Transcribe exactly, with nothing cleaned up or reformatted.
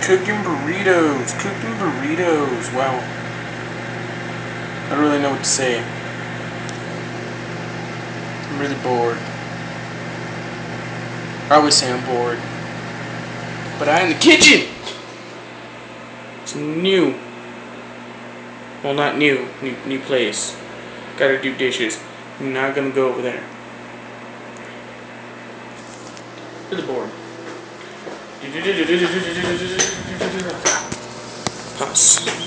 Cooking burritos. Cooking burritos. Wow. I don't really know what to say. I'm really bored. I always say I'm bored. But I'm in the kitchen! It's new. Well, not new. New, new place. Gotta do dishes. I'm not gonna go over there. Really bored. Pause.